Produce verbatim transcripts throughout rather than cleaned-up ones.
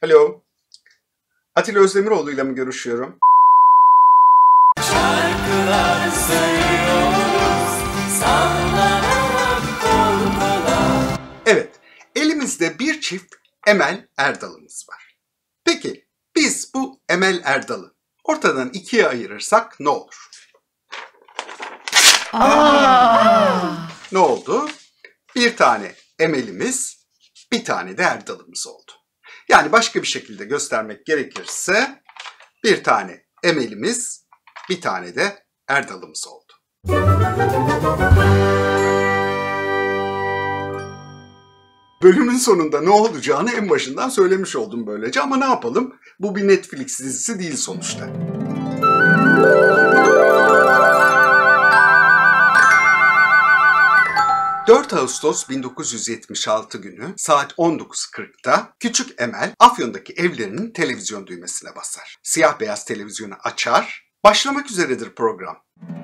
Alo. Atilla Özdemiroğlu ile mi görüşüyorum? Şarkılar söylüyoruz, sallanan kolpalar. Evet, elimizde bir çift Emel Erdal'ımız var. Peki, biz bu Emel Erdal'ı ortadan ikiye ayırırsak ne olur? Aa! Ne oldu? Bir tane Emel'imiz, bir tane de Erdal'ımız oldu. Yani başka bir şekilde göstermek gerekirse bir tane Emel'imiz, bir tane de Erdal'ımız oldu. Bölümün sonunda ne olacağını en başından söylemiş oldum böylece ama ne yapalım? Bu bir Netflix dizisi değil sonuçta. dört Ağustos bin dokuz yüz yetmiş altı günü saat on dokuz kırkta küçük Emel Afyon'daki evlerinin televizyon düğmesine basar. Siyah beyaz televizyonu açar. Başlamak üzeredir program.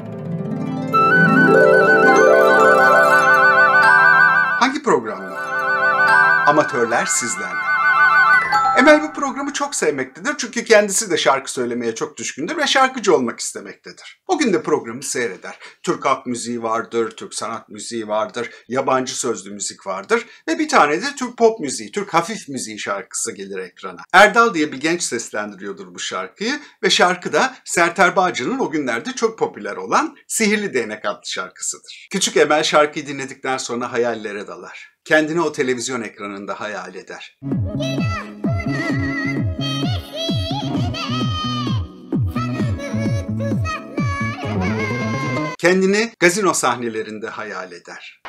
Hangi program mı? Amatörler sizlerle. Emel bu programı çok sevmektedir çünkü kendisi de şarkı söylemeye çok düşkündür ve şarkıcı olmak istemektedir. O gün de programı seyreder. Türk halk müziği vardır, Türk sanat müziği vardır, yabancı sözlü müzik vardır ve bir tane de Türk pop müziği, Türk hafif müziği şarkısı gelir ekrana. Erdal diye bir genç seslendiriyordur bu şarkıyı ve şarkı da Sertab Bağcı'nın o günlerde çok popüler olan Sihirli Değnek adlı şarkısıdır. Küçük Emel şarkıyı dinledikten sonra hayallere dalar. Kendini o televizyon ekranında hayal eder. Kendini gazino sahnelerinde hayal eder.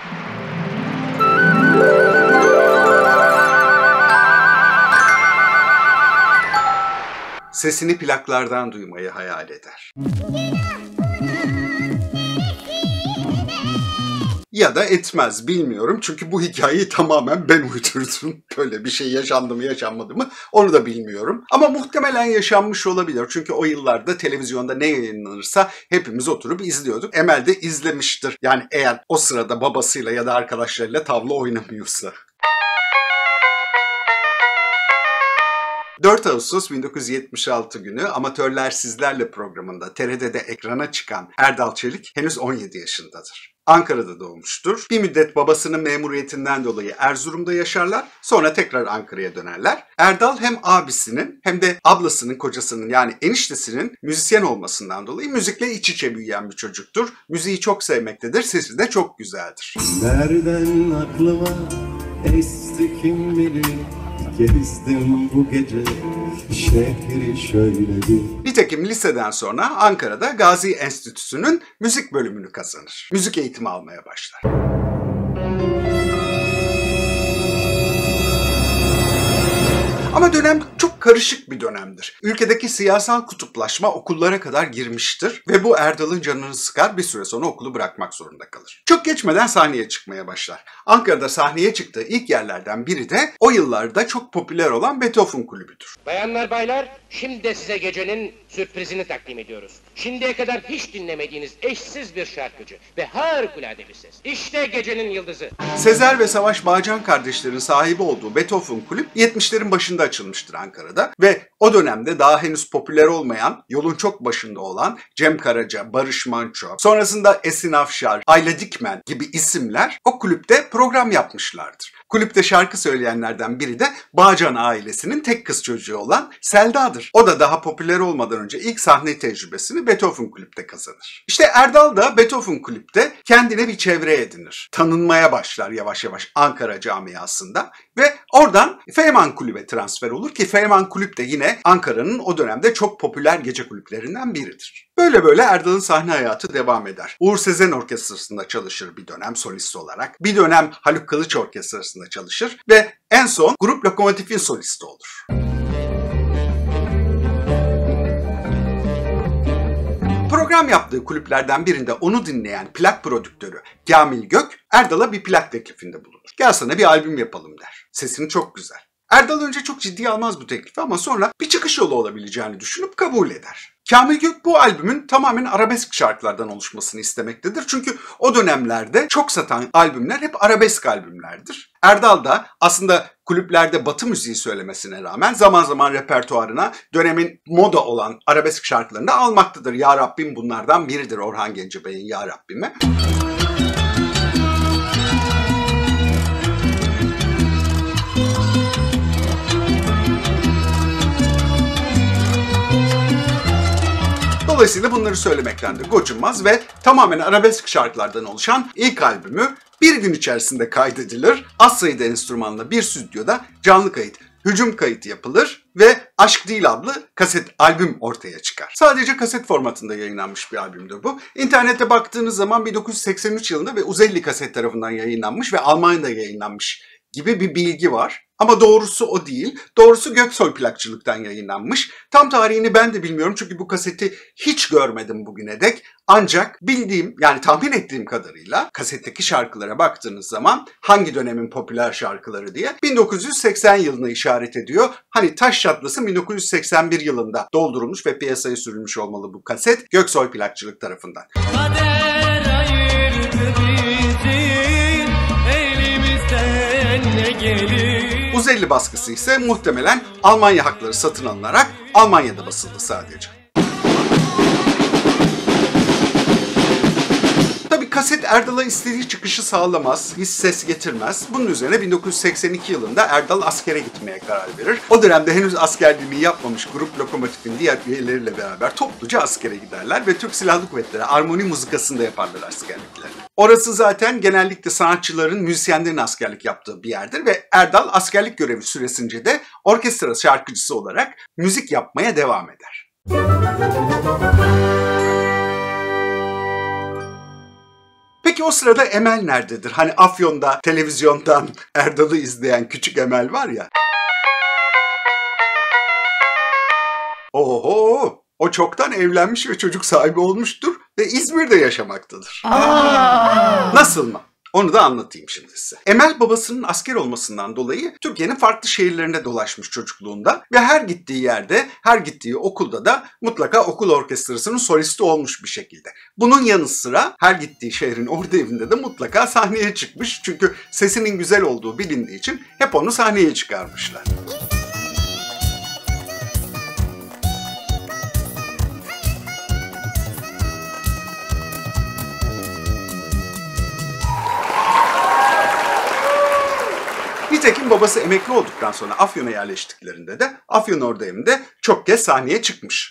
Sesini plaklardan duymayı hayal eder. Ya da etmez, bilmiyorum çünkü bu hikayeyi tamamen ben uydurdum. Böyle bir şey yaşandı mı yaşanmadı mı onu da bilmiyorum. Ama muhtemelen yaşanmış olabilir çünkü o yıllarda televizyonda ne yayınlanırsa hepimiz oturup izliyorduk. Emel de izlemiştir. Yani eğer o sırada babasıyla ya da arkadaşlarıyla tavla oynamıyorsa. dört Ağustos bin dokuz yüz yetmiş altı günü Amatörler Sizlerle programında T R T'de ekrana çıkan Erdal Çelik henüz on yedi yaşındadır. Ankara'da doğmuştur. Bir müddet babasının memuriyetinden dolayı Erzurum'da yaşarlar. Sonra tekrar Ankara'ya dönerler. Erdal hem abisinin hem de ablasının, kocasının yani eniştesinin müzisyen olmasından dolayı müzikle iç içe büyüyen bir çocuktur. Müziği çok sevmektedir. Sesi de çok güzeldir. Nereden aklıma esti kim bilir, gezdim bu gece şehri şöyle bir. Nitekim liseden sonra Ankara'da Gazi Enstitüsü'nün müzik bölümünü kazanır. Müzik eğitimi almaya başlar. Ama dönem çok karışık bir dönemdir. Ülkedeki siyasal kutuplaşma okullara kadar girmiştir ve bu Erdal'ın canını sıkar, bir süre sonra okulu bırakmak zorunda kalır. Çok geçmeden sahneye çıkmaya başlar. Ankara'da sahneye çıktığı ilk yerlerden biri de o yıllarda çok popüler olan Beethoven Kulübü'dür. Bayanlar baylar, şimdi de size gecenin sürprizini takdim ediyoruz. Şimdiye kadar hiç dinlemediğiniz eşsiz bir şarkıcı ve harikulade bir ses. İşte gecenin yıldızı. Sezer ve Savaş Bağcan kardeşlerin sahibi olduğu Beethoven Kulüp yetmişlerin başında açılmıştır Ankara'da ve o dönemde daha henüz popüler olmayan, yolun çok başında olan Cem Karaca, Barış Manço, sonrasında Esin Afşar, Ayla Dikmen gibi isimler o kulüpte program yapmışlardır. Kulüpte şarkı söyleyenlerden biri de Bağcan ailesinin tek kız çocuğu olan Selda'dır. O da daha popüler olmadan önce ilk sahne tecrübesini Beethoven Kulüp'te kazanır. İşte Erdal da Beethoven Kulüp'te kendine bir çevre edinir. Tanınmaya başlar yavaş yavaş Ankara camiasında ve oradan Feyman Kulüp'e transfer olur ki Feyman Kulüp de yine Ankara'nın o dönemde çok popüler gece kulüplerinden biridir. Böyle böyle Erdal'ın sahne hayatı devam eder. Uğur Sezen Orkestrası'nda çalışır bir dönem solist olarak. Bir dönem Haluk Kılıç Orkestrası'nda çalışır ve en son Grup Lokomotif'in solisti olur. Program yaptığı kulüplerden birinde onu dinleyen plak prodüktörü Kamil Gök, Erdal'a bir plak teklifinde bulunur. Gel sana bir albüm yapalım der. Sesini çok güzel. Erdal önce çok ciddiye almaz bu teklifi ama sonra bir çıkış yolu olabileceğini düşünüp kabul eder. Kamil Gök bu albümün tamamen arabesk şarkılardan oluşmasını istemektedir. Çünkü o dönemlerde çok satan albümler hep arabesk albümlerdir. Erdal da aslında kulüplerde Batı müziği söylemesine rağmen zaman zaman repertuarına dönemin moda olan arabesk şarkılarını da almaktadır. Ya Rabbim bunlardan biridir, Orhan Gencebay'ın Ya Rabbim'i. Dolayısıyla bunları söylemekten de gocunmaz ve tamamen arabesk şarkılardan oluşan ilk albümü bir gün içerisinde kaydedilir. Az sayıda enstrümanla bir stüdyoda canlı kayıt, hücum kayıt yapılır ve Aşk Değil adlı kaset albüm ortaya çıkar. Sadece kaset formatında yayınlanmış bir albümdür bu. İnternete baktığınız zaman bin dokuz yüz seksen üç yılında ve Uzelli Kaset tarafından yayınlanmış ve Almanya'da yayınlanmış gibi bir bilgi var. Ama doğrusu o değil. Doğrusu Göksoy plakçılıktan yayınlanmış. Tam tarihini ben de bilmiyorum çünkü bu kaseti hiç görmedim bugüne dek. Ancak bildiğim, yani tahmin ettiğim kadarıyla kasetteki şarkılara baktığınız zaman hangi dönemin popüler şarkıları diye bin dokuz yüz seksen yılına işaret ediyor. Hani taş çatlasın bin dokuz yüz seksen bir yılında doldurulmuş ve piyasaya sürülmüş olmalı bu kaset Göksoy plakçılık tarafından. Kader ayırdı bizi, elimizden ne gelir? Uzelli baskısı ise muhtemelen Almanya hakları satın alınarak Almanya'da basıldı sadece. Tabii kaset Erdal'a istediği çıkışı sağlamaz, hiç ses getirmez. Bunun üzerine bin dokuz yüz seksen iki yılında Erdal askere gitmeye karar verir. O dönemde henüz askerliğini yapmamış Grup Lokomotif'in diğer üyeleriyle beraber topluca askere giderler ve Türk Silahlı Kuvvetleri armoni muzikasında yaparlar askerliklerini. Orası zaten genellikle sanatçıların, müzisyenlerin askerlik yaptığı bir yerdir ve Erdal askerlik görevi süresince de orkestra şarkıcısı olarak müzik yapmaya devam eder. Peki o sırada Emel nerededir? Hani Afyon'da televizyondan Erdal'ı izleyen küçük Emel var ya. Oho! O çoktan evlenmiş ve çocuk sahibi olmuştur ve İzmir'de yaşamaktadır. Aa! Nasıl mı? Onu da anlatayım şimdi size. Emel babasının asker olmasından dolayı Türkiye'nin farklı şehirlerinde dolaşmış çocukluğunda ve her gittiği yerde, her gittiği okulda da mutlaka okul orkestrasının solisti olmuş bir şekilde. Bunun yanı sıra her gittiği şehrin ordu evinde de mutlaka sahneye çıkmış. Çünkü sesinin güzel olduğu bilindiği için hep onu sahneye çıkarmışlar. Nitekim babası emekli olduktan sonra Afyon'a yerleştiklerinde de Afyon Ordu Evi'nde çok kez sahneye çıkmış.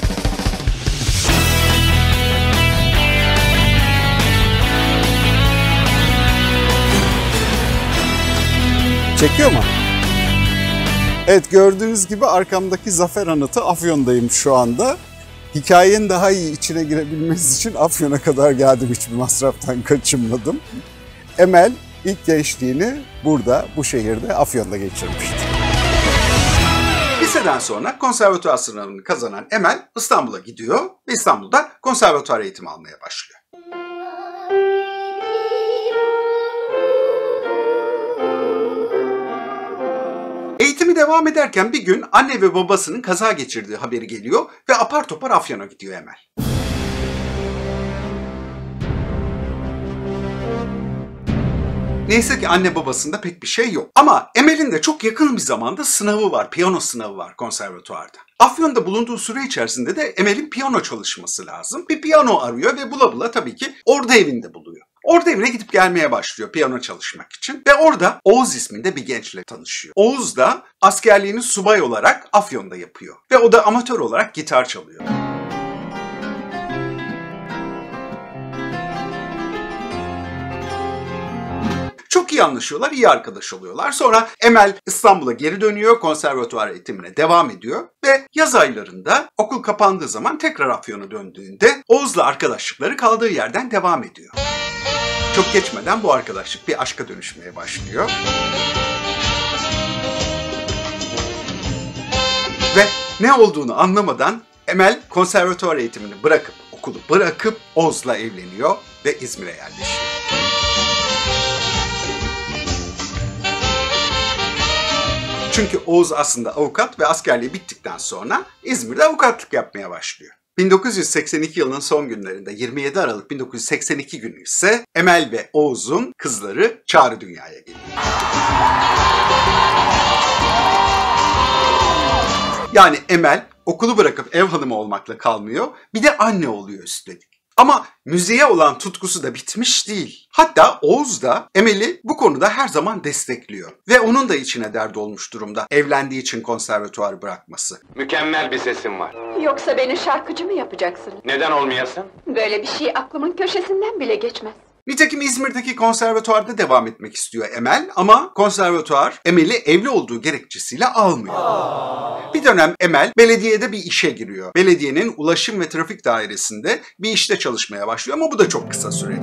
Çekiyor mu? Evet, gördüğünüz gibi arkamdaki Zafer Anıtı Afyon'dayım şu anda. Hikayenin daha iyi içine girebilmesi için Afyon'a kadar geldim, hiçbir masraftan kaçınmadım. Emel İlk gençliğini burada, bu şehirde, Afyon'da geçirmişti. Liseden sonra konservatuvar sınavını kazanan Emel İstanbul'a gidiyor ve İstanbul'da konservatuvar eğitimi almaya başlıyor. Eğitimi devam ederken bir gün anne ve babasının kaza geçirdiği haberi geliyor ve apar topar Afyon'a gidiyor Emel. Neyse ki anne babasında pek bir şey yok. Ama Emel'in de çok yakın bir zamanda sınavı var, piyano sınavı var konservatuvarda. Afyon'da bulunduğu süre içerisinde de Emel'in piyano çalışması lazım. Bir piyano arıyor ve bula bula tabii ki Ordu Evi'nde buluyor. Ordu Evi'ne gidip gelmeye başlıyor piyano çalışmak için ve orada Oğuz isminde bir gençle tanışıyor. Oğuz da askerliğini subay olarak Afyon'da yapıyor ve o da amatör olarak gitar çalıyor. Çok iyi anlaşıyorlar, iyi arkadaş oluyorlar. Sonra Emel İstanbul'a geri dönüyor, konservatuvar eğitimine devam ediyor ve yaz aylarında okul kapandığı zaman tekrar Afyon'a döndüğünde Oğuz'la arkadaşlıkları kaldığı yerden devam ediyor. Çok geçmeden bu arkadaşlık bir aşka dönüşmeye başlıyor. Ve ne olduğunu anlamadan Emel konservatuvar eğitimini bırakıp, okulu bırakıp Oğuz'la evleniyor ve İzmir'e yerleşiyor. Çünkü Oğuz aslında avukat ve askerliği bittikten sonra İzmir'de avukatlık yapmaya başlıyor. bin dokuz yüz seksen iki yılının son günlerinde yirmi yedi Aralık bin dokuz yüz seksen iki günü ise Emel ve Oğuz'un kızları Çağrı dünyaya geliyor. Yani Emel okulu bırakıp ev hanımı olmakla kalmıyor, bir de anne oluyor üstelik. Ama müziğe olan tutkusu da bitmiş değil. Hatta Oğuz da Emel'i bu konuda her zaman destekliyor. Ve onun da içine dert olmuş durumda evlendiği için konservatuvarı bırakması. Mükemmel bir sesin var. Yoksa beni şarkıcı mı yapacaksın? Neden olmayasın? Böyle bir şey aklımın köşesinden bile geçmez. Nitekim İzmir'deki konservatuvarda devam etmek istiyor Emel ama konservatuvar Emel'i evli olduğu gerekçesiyle almıyor. Aa. Bir dönem Emel belediyede bir işe giriyor. Belediyenin ulaşım ve trafik dairesinde bir işte çalışmaya başlıyor ama bu da çok kısa süreli.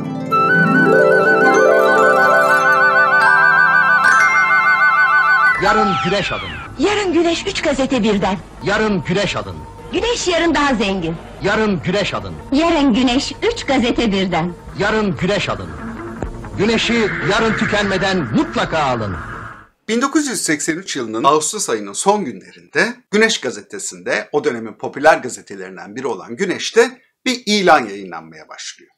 Yarın güneş alın. Yarın güneş üç gazete birden. Yarın güneş alın. Güneş yarın daha zengin. Yarın güneş alın. Yarın güneş üç gazete birden. Yarın güneş alın. Güneşi yarın tükenmeden mutlaka alın. bin dokuz yüz seksen üç yılının Ağustos ayının son günlerinde Güneş gazetesinde, o dönemin popüler gazetelerinden biri olan Güneş'te bir ilan yayınlanmaya başlıyor.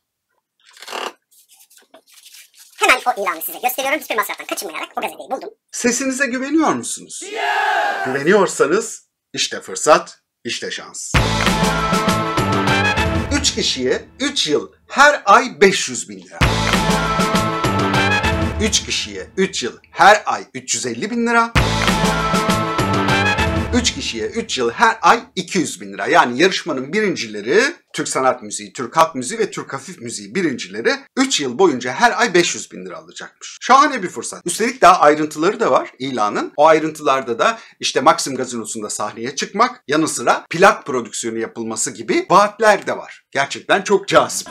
Hemen o ilanı size gösteriyorum. Hiçbir masraftan kaçınmayarak o gazeteyi buldum. Sesinize güveniyor musunuz? Yeah! Güveniyorsanız işte fırsat, işte şans. üç kişiye üç yıl her ay beş yüz bin lira. üç kişiye üç yıl her ay üç yüz elli bin lira. üç kişiye üç yıl her ay iki yüz bin lira. Yani yarışmanın birincileri, Türk sanat müziği, Türk halk müziği ve Türk hafif müziği birincileri üç yıl boyunca her ay beş yüz bin lira alacakmış. Şahane bir fırsat. Üstelik daha ayrıntıları da var ilanın. O ayrıntılarda da işte Maxim Gazinosu'nda sahneye çıkmak, yanı sıra plak prodüksiyonu yapılması gibi vaatler de var. Gerçekten çok cazip.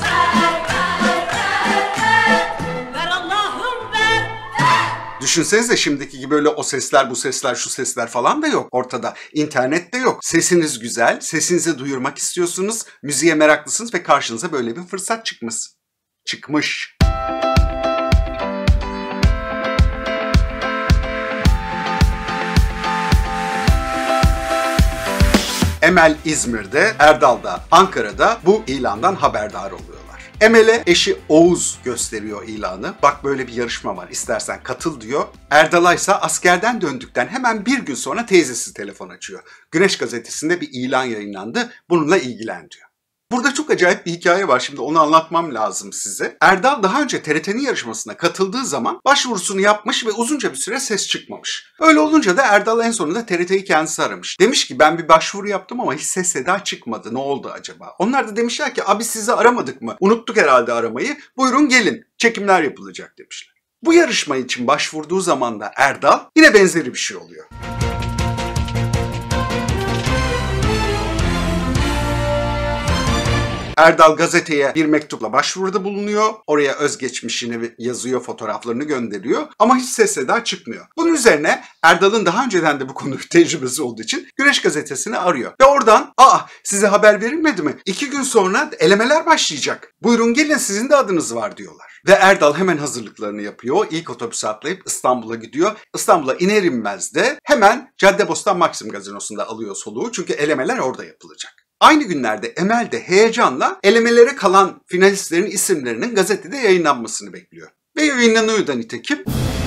Düşünsenize şimdiki gibi öyle o sesler, bu sesler, şu sesler falan da yok ortada. İnternet de yok. Sesiniz güzel, sesinizi duyurmak istiyorsunuz, müziğe meraklısınız ve karşınıza böyle bir fırsat çıkmış. Çıkmış. Emel İzmir'de, Erdal da Ankara'da bu ilandan haberdar oluyorlar. Emel'e eşi Oğuz gösteriyor ilanı. Bak böyle bir yarışma var, istersen katıl diyor. Erdal'a ise askerden döndükten hemen bir gün sonra teyzesi telefon açıyor. Güneş gazetesinde bir ilan yayınlandı, bununla ilgilen diyor. Burada çok acayip bir hikaye var, şimdi onu anlatmam lazım size. Erdal daha önce T R T'nin yarışmasına katıldığı zaman başvurusunu yapmış ve uzunca bir süre ses çıkmamış. Öyle olunca da Erdal en sonunda T R T'yi kendisi aramış. Demiş ki ben bir başvuru yaptım ama hiç ses seda çıkmadı, ne oldu acaba? Onlar da demişler ki abi sizi aramadık mı? Unuttuk herhalde aramayı, buyurun gelin çekimler yapılacak demişler. Bu yarışma için başvurduğu zaman da Erdal yine benzeri bir şey oluyor. Erdal gazeteye bir mektupla başvuruda bulunuyor. Oraya özgeçmişini yazıyor, fotoğraflarını gönderiyor. Ama hiç ses seda çıkmıyor. Bunun üzerine Erdal'ın daha önceden de bu konu tecrübesi olduğu için Güneş gazetesini arıyor. Ve oradan aa size haber verilmedi mi? İki gün sonra elemeler başlayacak. Buyurun gelin sizin de adınız var diyorlar. Ve Erdal hemen hazırlıklarını yapıyor. İlk otobüse atlayıp İstanbul'a gidiyor. İstanbul'a iner inmez de hemen Caddebostan Maxim Gazinosu'nda alıyor soluğu. Çünkü elemeler orada yapılacak. Aynı günlerde Emel de heyecanla elemelere kalan finalistlerin isimlerinin gazetede yayınlanmasını bekliyor. Ve yayınlanıyor da nitekim.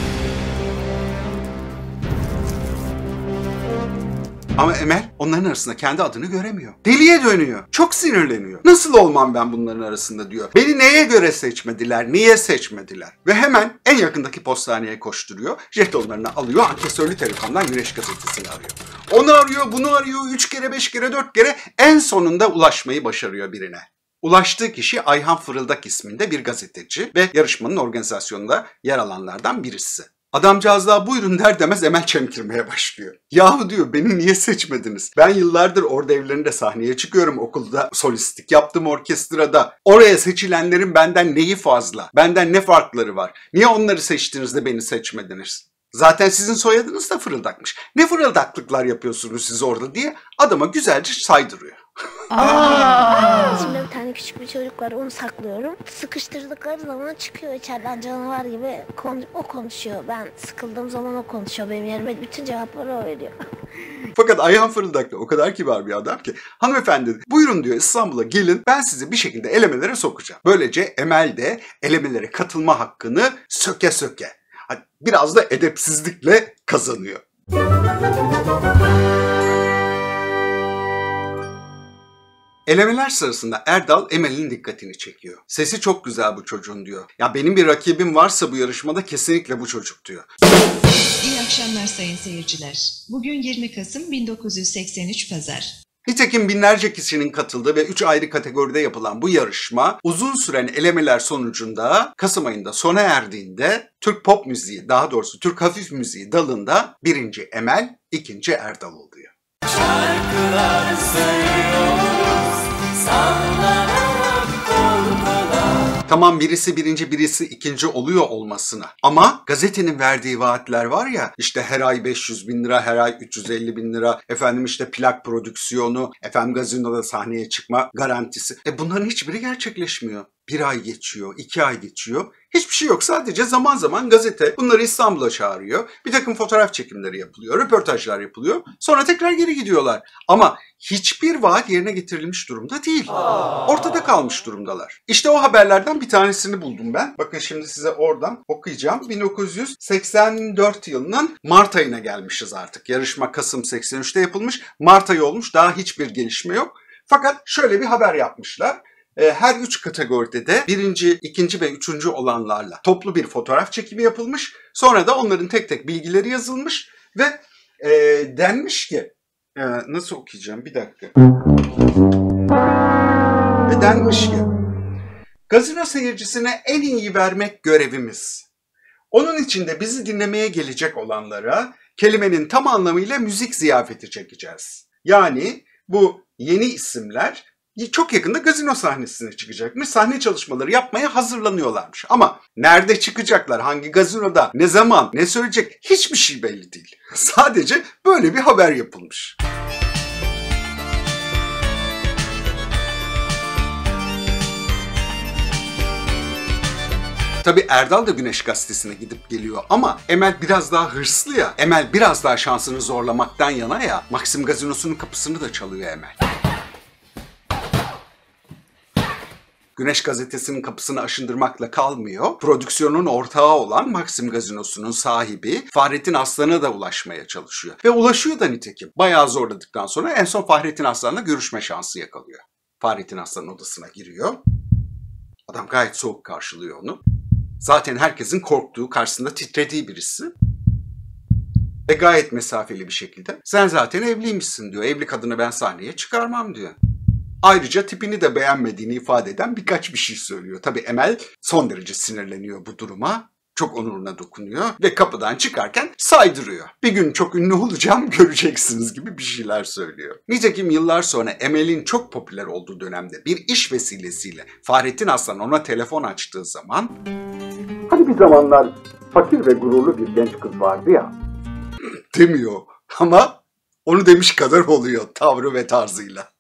Ama Emel onların arasında kendi adını göremiyor. Deliye dönüyor. Çok sinirleniyor. Nasıl olmam ben bunların arasında diyor. Beni neye göre seçmediler? Niye seçmediler? Ve hemen en yakındaki postaneye koşturuyor. Jetonlarını alıyor. Ankesörlü telefondan Güneş gazetesini arıyor. Onu arıyor, bunu arıyor. Üç kere, beş kere, dört kere en sonunda ulaşmayı başarıyor birine. Ulaştığı kişi Ayhan Fırıldak isminde bir gazeteci ve yarışmanın organizasyonunda yer alanlardan birisi. Adamcağız daha buyurun der demez Emel çemkirmeye başlıyor. Yahu diyor beni niye seçmediniz? Ben yıllardır orada evlerinde sahneye çıkıyorum, okulda solistlik yaptım orkestrada. Oraya seçilenlerin benden neyi fazla? Benden ne farkları var? Niye onları seçtiniz de beni seçmediniz? Zaten sizin soyadınız da Fırıldakmış. Ne fırıldaklıklar yapıyorsunuz siz orada diye adama güzelce saydırıyor. Şimdi bir tane küçük bir çocuk var, onu saklıyorum. Sıkıştırdıkları zaman çıkıyor içeriden canavar gibi kon- o konuşuyor. Ben sıkıldığım zaman o konuşuyor benim yerime, bütün cevapları o veriyor. Fakat Ayhan Fırıldak da o kadar kibar bir adam ki hanımefendi buyurun diyor İstanbul'a gelin, ben sizi bir şekilde elemelere sokacağım. Böylece Emel de elemelere katılma hakkını söke söke, biraz da edepsizlikle kazanıyor. Elemeler sırasında Erdal Emel'in dikkatini çekiyor. Sesi çok güzel bu çocuğun diyor. Ya benim bir rakibim varsa bu yarışmada kesinlikle bu çocuk diyor. İyi akşamlar sayın seyirciler. Bugün yirmi Kasım bin dokuz yüz seksen üç Pazar. Nitekim binlerce kişinin katıldığı ve üç ayrı kategoride yapılan bu yarışma uzun süren elemeler sonucunda Kasım ayında sona erdiğinde Türk pop müziği, daha doğrusu Türk hafif müziği dalında birinci Emel, ikinci Erdal oluyor. Şarkılar söylüyoruz, sallanan kolpalar. Tamam birisi birinci birisi ikinci oluyor olmasına ama gazetenin verdiği vaatler var ya, işte her ay beş yüz bin lira, her ay üç yüz elli bin lira, efendim işte plak prodüksiyonu, efendim gazinoda sahneye çıkma garantisi. E bunların hiçbiri gerçekleşmiyor. Bir ay geçiyor, iki ay geçiyor. Hiçbir şey yok. Sadece zaman zaman gazete bunları İstanbul'a çağırıyor. Bir takım fotoğraf çekimleri yapılıyor, röportajlar yapılıyor. Sonra tekrar geri gidiyorlar. Ama hiçbir vaat yerine getirilmiş durumda değil. Ortada kalmış durumdalar. İşte o haberlerden bir tanesini buldum ben. Bakın şimdi size oradan okuyacağım. bin dokuz yüz seksen dört yılının Mart ayına gelmişiz artık. Yarışma Kasım seksen üçte yapılmış. Mart ayı olmuş. Daha hiçbir gelişme yok. Fakat şöyle bir haber yapmışlar. Her üç kategoride de birinci, ikinci ve üçüncü olanlarla toplu bir fotoğraf çekimi yapılmış. Sonra da onların tek tek bilgileri yazılmış ve e, denmiş ki, e, nasıl okuyacağım bir dakika. Ve denmiş ki, gazino seyircisine en iyi vermek görevimiz. Onun için de bizi dinlemeye gelecek olanlara kelimenin tam anlamıyla müzik ziyafeti çekeceğiz. Yani bu yeni isimler çok yakında gazino sahnesine çıkacakmış. Sahne çalışmaları yapmaya hazırlanıyorlarmış. Ama nerede çıkacaklar, hangi gazinoda, ne zaman, ne söyleyecek hiçbir şey belli değil. Sadece böyle bir haber yapılmış. Tabii Erdal da Güneş Gazetesi'ne gidip geliyor ama Emel biraz daha hırslı ya. Emel biraz daha şansını zorlamaktan yana ya. Maxim Gazinosu'nun kapısını da çalıyor Emel. Güneş Gazetesi'nin kapısını aşındırmakla kalmıyor. Prodüksiyonun ortağı olan Maxim Gazinosu'nun sahibi Fahrettin Aslan'a da ulaşmaya çalışıyor. Ve ulaşıyor da nitekim. Bayağı zorladıktan sonra en son Fahrettin Aslan'la görüşme şansı yakalıyor. Fahrettin Aslan'ın odasına giriyor. Adam gayet soğuk karşılıyor onu. Zaten herkesin korktuğu, karşısında titrediği birisi. Ve gayet mesafeli bir şekilde sen zaten evliymişsin diyor. Evli kadını ben sahneye çıkarmam diyor. Ayrıca tipini de beğenmediğini ifade eden birkaç bir şey söylüyor. Tabii Emel son derece sinirleniyor bu duruma. Çok onuruna dokunuyor ve kapıdan çıkarken saydırıyor. Bir gün çok ünlü olacağım göreceksiniz gibi bir şeyler söylüyor. Nitekim yıllar sonra Emel'in çok popüler olduğu dönemde bir iş vesilesiyle Fahrettin Aslan ona telefon açtığı zaman "Hani bir zamanlar fakir ve gururlu bir genç kız vardı ya" demiyor ama onu demiş kadar oluyor tavrı ve tarzıyla.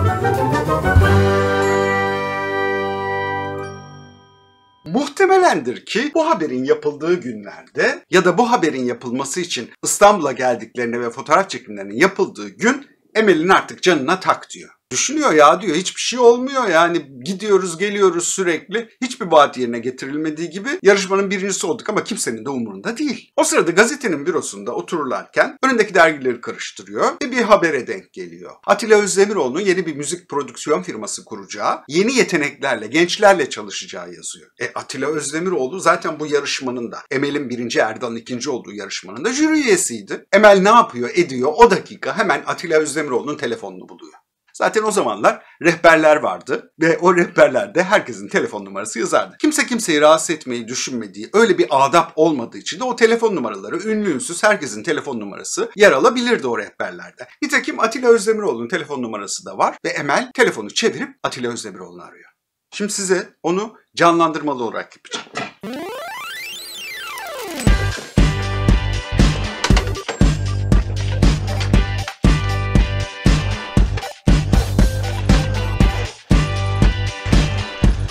Muhtemelendir ki bu haberin yapıldığı günlerde ya da bu haberin yapılması için İstanbul'a geldiklerine ve fotoğraf çekimlerinin yapıldığı gün Emel'in artık canına tak diyor. Düşünüyor ya diyor, hiçbir şey olmuyor yani, gidiyoruz geliyoruz sürekli, hiçbir vaat yerine getirilmediği gibi yarışmanın birincisi olduk ama kimsenin de umurunda değil. O sırada gazetenin bürosunda otururlarken önündeki dergileri karıştırıyor ve bir habere denk geliyor. Atilla Özdemiroğlu'nun yeni bir müzik prodüksiyon firması kuracağı, yeni yeteneklerle, gençlerle çalışacağı yazıyor. E Atilla Özdemiroğlu zaten bu yarışmanın da, Emel'in birinci, Erdal'ın ikinci olduğu yarışmanın da jüri üyesiydi. Emel ne yapıyor ediyor, o dakika hemen Atilla Özdemiroğlu'nun telefonunu buluyor. Zaten o zamanlar rehberler vardı ve o rehberlerde herkesin telefon numarası yazardı. Kimse kimseyi rahatsız etmeyi düşünmediği, öyle bir adap olmadığı için de o telefon numaraları ünlü ünsüz herkesin telefon numarası yer alabilirdi o rehberlerde. Nitekim Atilla Özdemiroğlu'nun telefon numarası da var ve Emel telefonu çevirip Atilla Özdemiroğlu'nu arıyor. Şimdi size onu canlandırmalı olarak yapacağım.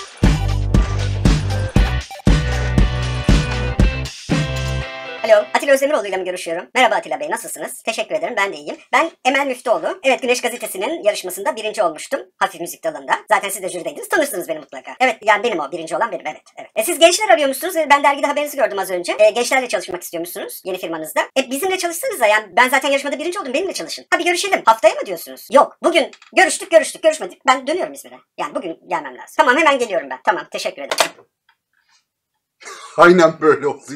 Alo, Atilla Atilla Özdemiroğlu ile mi görüşüyorum? Merhaba Atilla Bey, nasılsınız? Teşekkür ederim, ben de iyiyim. Ben Emel Müftüoğlu. Evet, Güneş Gazetesi'nin yarışmasında birinci olmuştum. Hafif müzik dalında. Zaten siz de jürideydiniz, tanırsınız beni mutlaka. Evet, yani benim o, birinci olan benim, evet. evet. E, siz gençler arıyormuşsunuz. Ben dergide haberinizi gördüm az önce. E, gençlerle çalışmak istiyormuşsunuz yeni firmanızda. E, bizimle çalışsanıza, yani ben zaten yarışmada birinci oldum, benimle çalışın. Hadi görüşelim. Haftaya mı diyorsunuz? Yok, bugün görüştük, görüştük, görüşmedik. Ben dönüyorum İzmir'e. Yani bugün gelmem lazım. Tamam, hemen geliyorum ben. Tamam, teşekkür ederim. Aynen böyle oluyor.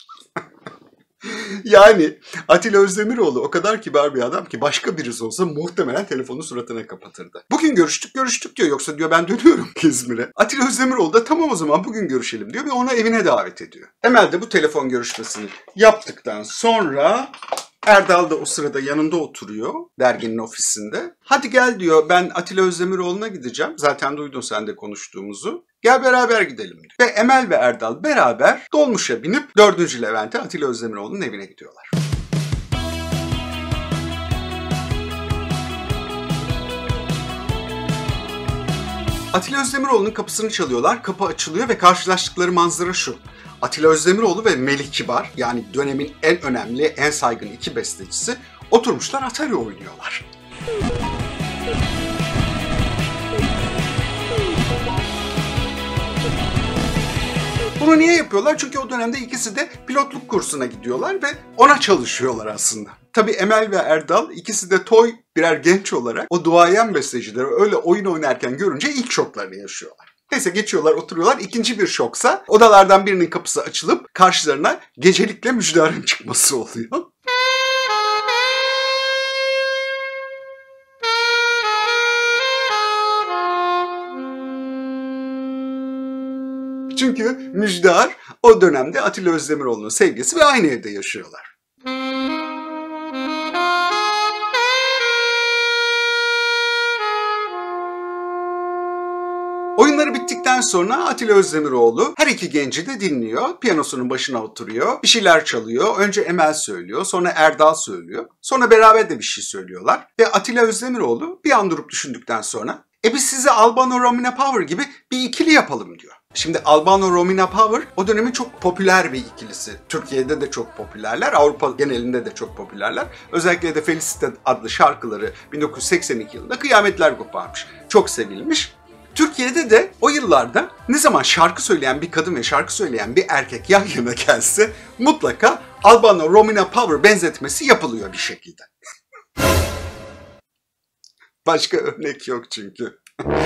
Yani Atilla Özdemiroğlu o kadar kibar bir adam ki başka birisi olsa muhtemelen telefonu suratına kapatırdı. Bugün görüştük görüştük diyor, yoksa diyor ben dönüyorum İzmir'e. Atilla Özdemiroğlu da tamam o zaman bugün görüşelim diyor ve onu evine davet ediyor. Emel de bu telefon görüşmesini yaptıktan sonra Erdal da o sırada yanında oturuyor derginin ofisinde. Hadi gel diyor, ben Atilla Özdemiroğlu'na gideceğim. Zaten duydun sen de konuştuğumuzu. Gel beraber gidelim diyor. Ve Emel ve Erdal beraber dolmuşa binip dördüncü Levent'e Atilla Özdemiroğlu'nun evine gidiyorlar. Atilla Özdemiroğlu'nun kapısını çalıyorlar, kapı açılıyor ve karşılaştıkları manzara şu. Atilla Özdemiroğlu ve Melih Kibar, yani dönemin en önemli, en saygın iki bestecisi oturmuşlar Atari oynuyorlar. Bunu niye yapıyorlar? Çünkü o dönemde ikisi de pilotluk kursuna gidiyorlar ve ona çalışıyorlar aslında. Tabii Emel ve Erdal ikisi de toy birer genç olarak o duayen bestecileri öyle oyun oynarken görünce ilk şoklarını yaşıyorlar. Neyse geçiyorlar, oturuyorlar. İkinci bir şoksa odalardan birinin kapısı açılıp karşılarına gecelikle Müjdar'ın çıkması oluyor. Çünkü Müjdar o dönemde Atilla Özdemiroğlu'nun sevgilisi ve aynı evde yaşıyorlar. Oyunları bittikten sonra Atilla Özdemiroğlu her iki genci de dinliyor. Piyanosunun başına oturuyor. Bir şeyler çalıyor. Önce Emel söylüyor. Sonra Erdal söylüyor. Sonra beraber de bir şey söylüyorlar. Ve Atilla Özdemiroğlu bir an durup düşündükten sonra e biz size Albano Romina Power gibi bir ikili yapalım diyor. Şimdi Albano Romina Power o dönemin çok popüler bir ikilisi. Türkiye'de de çok popülerler. Avrupa genelinde de çok popülerler. Özellikle de Felicita adlı şarkıları bin dokuz yüz seksen iki yılında kıyametler koparmış. Çok sevilmiş. Türkiye'de de o yıllarda ne zaman şarkı söyleyen bir kadın ve şarkı söyleyen bir erkek yan yana gelse mutlaka Albano Romina Power benzetmesi yapılıyor bir şekilde. Başka örnek yok çünkü.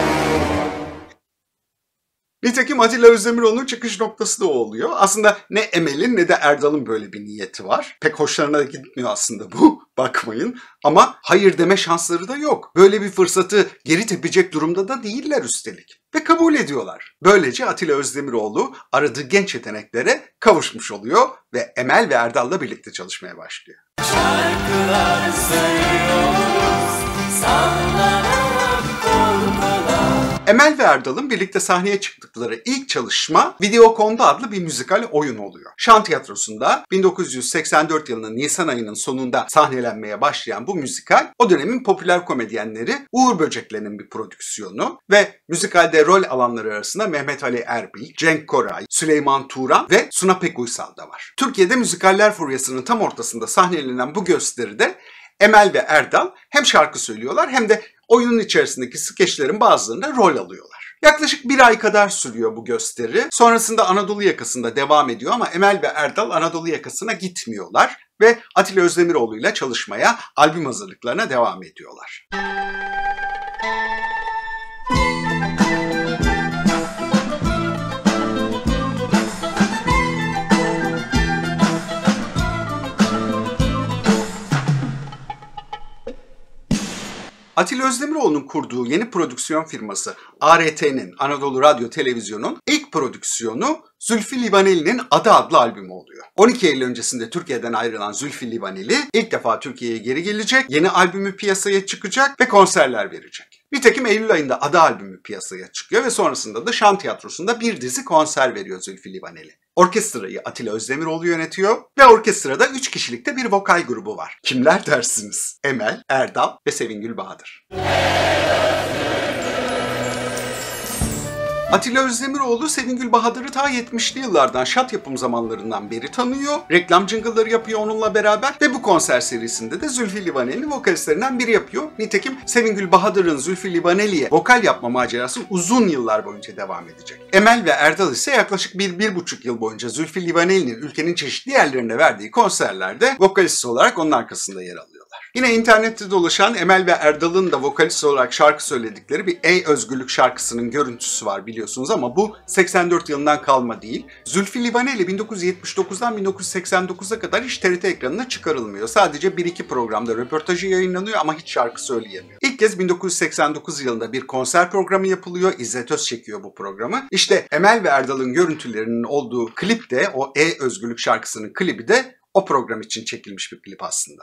Nitekim Atilla Özdemiroğlu'nun çıkış noktası da o oluyor. Aslında ne Emel'in ne de Erdal'ın böyle bir niyeti var. Pek hoşlarına da gitmiyor aslında bu, bakmayın. Ama hayır deme şansları da yok. Böyle bir fırsatı geri tepecek durumda da değiller üstelik. Ve kabul ediyorlar. Böylece Atilla Özdemiroğlu aradığı genç yeteneklere kavuşmuş oluyor ve Emel ve Erdal'la birlikte çalışmaya başlıyor. Şarkılar söylüyoruz, sallanan korkular. Emel ve Erdal'ın birlikte sahneye çıktıkları ilk çalışma Videokonda adlı bir müzikal oyun oluyor. Şan Tiyatrosu'nda bin dokuz yüz seksen dört yılının Nisan ayının sonunda sahnelenmeye başlayan bu müzikal o dönemin popüler komedyenleri Uğur Böcekler'in bir prodüksiyonu ve müzikalde rol alanları arasında Mehmet Ali Erbil, Cenk Koray, Süleyman Turan ve Suna Pekuysal da var. Türkiye'de müzikaller furyasının tam ortasında sahnelenen bu gösteride Emel ve Erdal hem şarkı söylüyorlar hem de oyunun içerisindeki skeçlerin bazılarında rol alıyorlar. Yaklaşık bir ay kadar sürüyor bu gösteri. Sonrasında Anadolu yakasında devam ediyor ama Emel ve Erdal Anadolu yakasına gitmiyorlar ve Atilla Özdemiroğlu ile çalışmaya, albüm hazırlıklarına devam ediyorlar. Atilla Özdemiroğlu'nun kurduğu yeni prodüksiyon firması A R T'nin, Anadolu Radyo Televizyonu'nun ilk prodüksiyonu Zülfü Livaneli'nin Adı adlı albümü oluyor. on iki Eylül öncesinde Türkiye'den ayrılan Zülfü Livaneli ilk defa Türkiye'ye geri gelecek, yeni albümü piyasaya çıkacak ve konserler verecek. Nitekim Eylül ayında Adı albümü piyasaya çıkıyor ve sonrasında da Şan Tiyatrosu'nda bir dizi konser veriyor Zülfü Livaneli. Orkestrayı Atilla Özdemiroğlu yönetiyor ve orkestrada üç kişilikte bir vokal grubu var. Kimler dersiniz? Emel, Erdal ve Sevingül Bahadır. Atilla Özdemiroğlu Sevingül Bahadır'ı ta yetmişli yıllardan Şat yapım zamanlarından beri tanıyor. Reklam jingle'ları yapıyor onunla beraber ve bu konser serisinde de Zülfü Livaneli'nin vokalistlerinden biri yapıyor. Nitekim Sevingül Bahadır'ın Zülfü Livaneli'ye vokal yapma macerası uzun yıllar boyunca devam edecek. Emel ve Erdal ise yaklaşık bir, bir buçuk yıl boyunca Zülfü Livaneli'nin ülkenin çeşitli yerlerinde verdiği konserlerde vokalist olarak onun arkasında yer alıyorlar. Yine internette dolaşan Emel ve Erdal'ın da vokalist olarak şarkı söyledikleri bir Ey Özgürlük şarkısının görüntüsü var biliyorsunuz ama bu seksen dört yılından kalma değil. Zülfü Livaneli bin dokuz yüz yetmiş dokuzdan bin dokuz yüz seksen dokuza kadar hiç T R T ekranına çıkarılmıyor. Sadece bir iki programda röportajı yayınlanıyor ama hiç şarkı söyleyemiyor. İlk kez bin dokuz yüz seksen dokuz yılında bir konser programı yapılıyor. İzzet Öz çekiyor bu programı. İşte Emel ve Erdal'ın görüntülerinin olduğu klip de, o Ey Özgürlük şarkısının klibi de o program için çekilmiş bir klip aslında.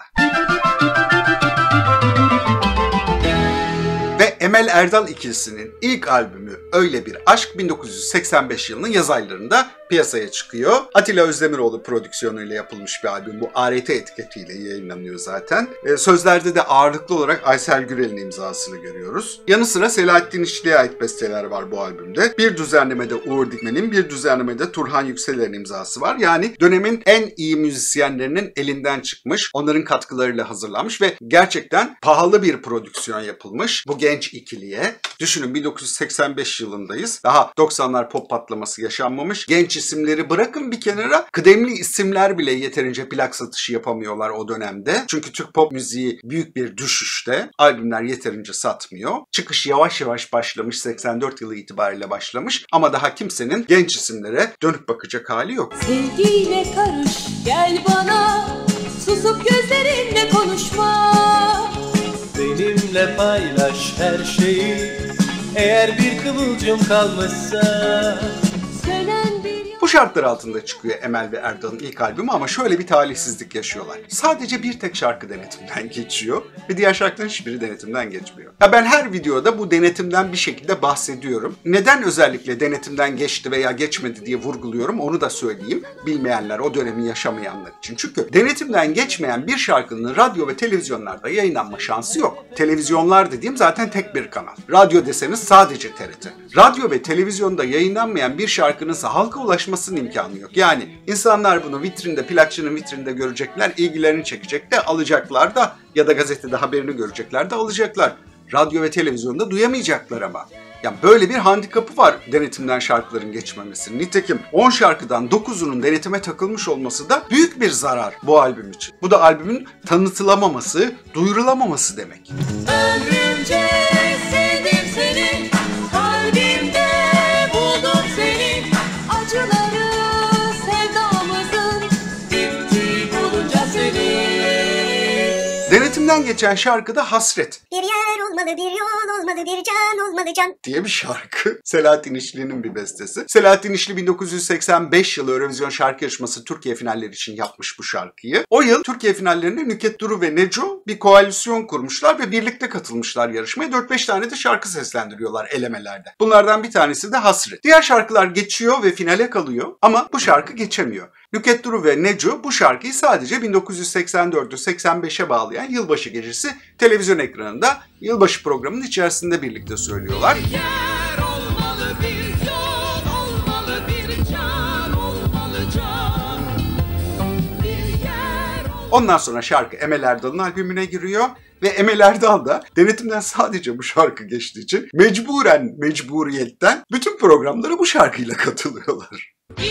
Ve Emel Erdal ikilisinin ilk albümü Öyle Bir Aşk bin dokuz yüz seksen beş yılının yaz aylarında piyasaya çıkıyor. Atilla Özdemiroğlu prodüksiyonuyla yapılmış bir albüm. Bu A R T etiketiyle yayınlanıyor zaten. E, sözlerde de ağırlıklı olarak Aysel Gürel'in imzasını görüyoruz. Yanı sıra Selahattin İşli'ye ait besteler var bu albümde. Bir düzenlemede Uğur Dikmen'in, bir düzenlemede Turhan Yükseler'in imzası var. Yani dönemin en iyi müzisyenlerinin elinden çıkmış, onların katkılarıyla hazırlanmış ve gerçekten pahalı bir prodüksiyon yapılmış bu genç ikiliye. Düşünün bin dokuz yüz seksen beş yılındayız. Daha doksanlar pop patlaması yaşanmamış. Genç isimleri bırakın bir kenara, kıdemli isimler bile yeterince plak satışı yapamıyorlar o dönemde. Çünkü Türk pop müziği büyük bir düşüşte. Albümler yeterince satmıyor. Çıkış yavaş yavaş başlamış, seksen dört yılı itibariyle başlamış ama daha kimsenin genç isimlere dönüp bakacak hali yok. Sevgiyle karış gel bana, susup gözlerinle konuşma. Benimle paylaş her şeyi, eğer bir kıvılcım kalmışsa. Bu şartlar altında çıkıyor Emel ve Erdal'ın ilk albümü ama şöyle bir talihsizlik yaşıyorlar. Sadece bir tek şarkı denetimden geçiyor ve diğer şarkıların hiçbiri denetimden geçmiyor. Ya ben her videoda bu denetimden bir şekilde bahsediyorum. Neden özellikle denetimden geçti veya geçmedi diye vurguluyorum onu da söyleyeyim. Bilmeyenler, o dönemi yaşamayanlar için. Çünkü denetimden geçmeyen bir şarkının radyo ve televizyonlarda yayınlanma şansı yok. Televizyonlar dediğim zaten tek bir kanal. Radyo deseniz sadece T R T. Radyo ve televizyonda yayınlanmayan bir şarkının halka ulaşması imkanı yok. Yani insanlar bunu vitrinde, plakçının vitrinde görecekler, ilgilerini çekecek de alacaklar da ya da gazetede haberini görecekler de alacaklar. Radyo ve televizyonda duyamayacaklar ama. Yani böyle bir handikapı var denetimden şarkıların geçmemesi. Nitekim on şarkıdan dokuzunun denetime takılmış olması da büyük bir zarar bu albüm için. Bu da albümün tanıtılamaması, duyurulamaması demek. Ömrümce sevdim seni, kalbimde buldum seni, acıları sevdamızın bitti bulunca seni. Denetimden geçen şarkı da Hasret. Bir yer olmalı, bir yol olmalı, bir can olmalı can diye bir şarkı. Selahattin İşli'nin bir bestesi. Selahattin İşli bin dokuz yüz seksen beş yılı Eurovision şarkı yarışması Türkiye finalleri için yapmış bu şarkıyı. O yıl Türkiye finallerinde Nükhet Duru ve Neco bir koalisyon kurmuşlar ve birlikte katılmışlar yarışmaya. dört beş tane de şarkı seslendiriyorlar elemelerde. Bunlardan bir tanesi de Hasret. Diğer şarkılar geçiyor ve finale kalıyor ama bu şarkı geçemiyor. Nükhet Duru ve Neco bu şarkıyı sadece bin dokuz yüz seksen dördü seksen beşe bağlayan Yılbaşı Gecesi televizyon ekranında yılbaşı programının içerisinde birlikte söylüyorlar. Ondan sonra şarkı Emel Erdal'ın albümüne giriyor ve Emel Erdal da denetimden sadece bu şarkı geçtiği için mecburen, mecburiyetten bütün programlara bu şarkıyla katılıyorlar.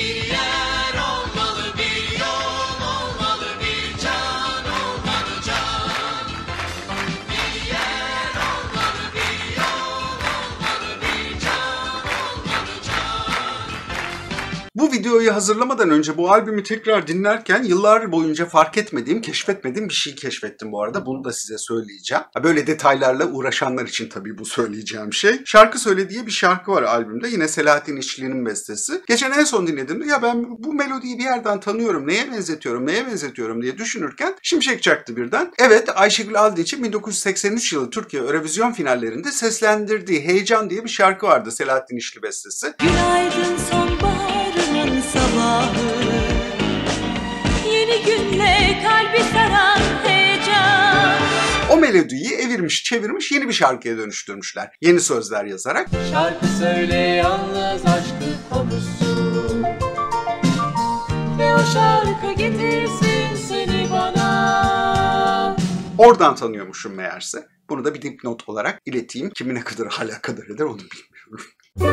Bu videoyu hazırlamadan önce bu albümü tekrar dinlerken yıllar boyunca fark etmediğim, keşfetmediğim bir şey keşfettim bu arada. Bunu da size söyleyeceğim. Böyle detaylarla uğraşanlar için tabii bu söyleyeceğim şey. Şarkı Söylediği bir şarkı var albümde. Yine Selahattin İşli'nin bestesi. Geçen en son dinlediğimde ya ben bu melodiyi bir yerden tanıyorum, neye benzetiyorum, neye benzetiyorum diye düşünürken şimşek çaktı birden. Evet, Ayşegül Aldiç'in bin dokuz yüz seksen üç yılı Türkiye Eurovision finallerinde seslendirdiği Heyecan diye bir şarkı vardı. Selahattin İşli bestesi. Günaydın sonbaharın sabahı, yeni günle kalbi saran heyecan. O melodiyi evirmiş, çevirmiş, yeni bir şarkıya dönüştürmüşler. Yeni sözler yazarak. Şarkı söyle yalnız şarkı getirsin seni bana. Oradan tanıyormuşum meğerse. Bunu da bir dipnot olarak ileteyim. Kimine kadar hala kadar eder onu bilmiyorum.